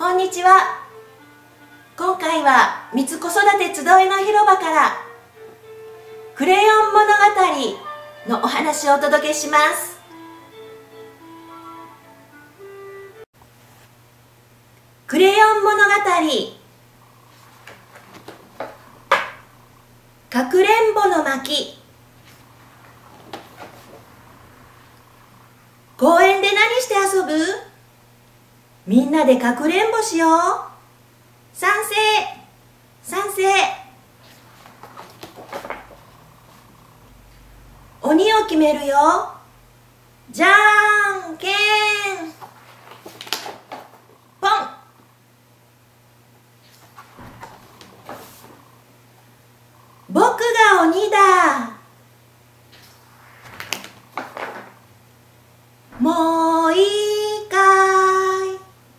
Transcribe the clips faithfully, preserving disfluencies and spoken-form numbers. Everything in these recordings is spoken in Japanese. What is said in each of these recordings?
こんにちは。今回は三つ子育て集いの広場からクレヨン物語のお話をお届けします。クレヨン物語かくれんぼの巻。公園で何して遊ぶ？みんなでかくれんぼしよう。賛成賛成。鬼を決めるよ。じゃんけんぽん。僕が鬼だ。もういいかい。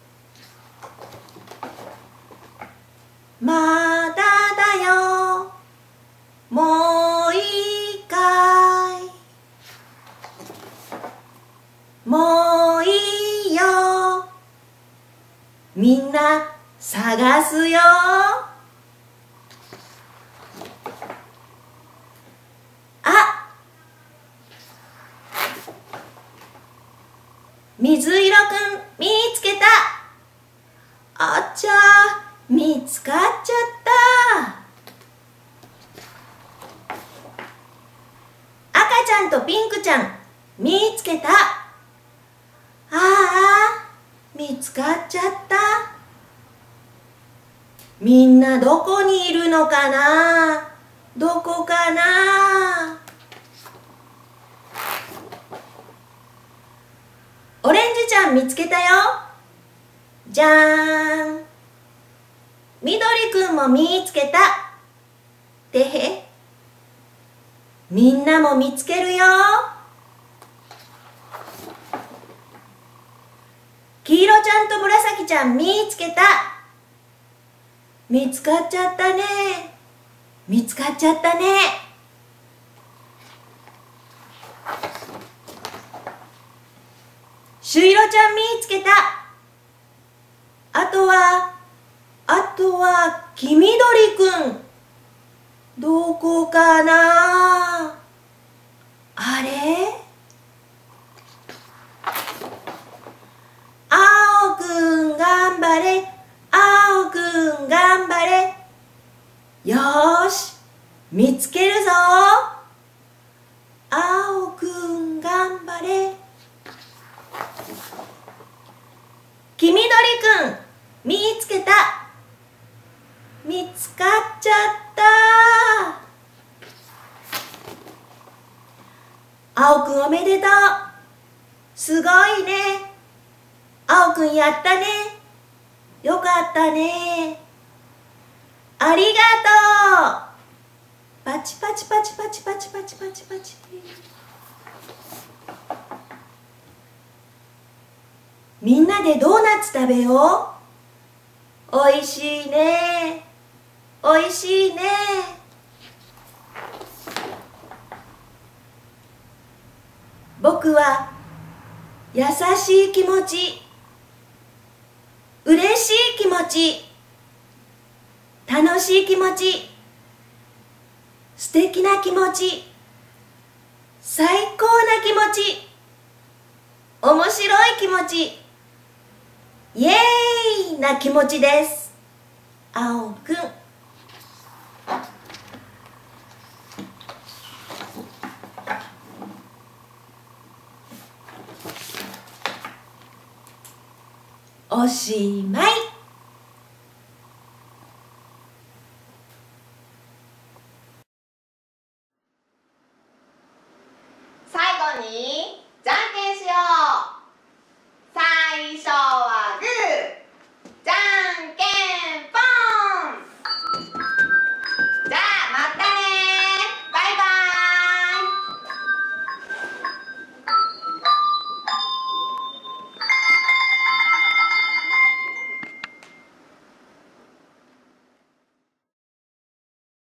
まだだよ。もういいかい。もういいよ。みんな探すよ。あ、水色くん見つけた。あっちゃー、見つかっちゃった。赤ちゃんとピンクちゃん見つけた。ああ、見つかっちゃった。みんなどこにいるのかな？どこかな？オレンジちゃん見つけたよ。じゃーん。緑くんも見つけた。てへ。みんなも見つけるよ。黄色ちゃんと紫ちゃん見つけた。見つかっちゃったね。見つかっちゃったね。朱色ちゃん見つけた。あとは、あとは黄緑くん。どこかな？あれ？青くん頑張れ。青くん頑張れ。よーし、見つけるぞ。青くん頑張れ。黄緑くん見つけた。見つかっちゃった。青くんおめでとう。すごいね。青くんやったね。よかったね。ありがとう。パチパチパチパチパチパチパチパチ。みんなでドーナツ食べよう。おいしいね。おいしいね。僕は優しい気持ち、嬉しい気持ち、楽しい気持ち、素敵な気持ち、最高な気持ち、面白い気持ち、イエーイな気持ちです。青くん。おしまい。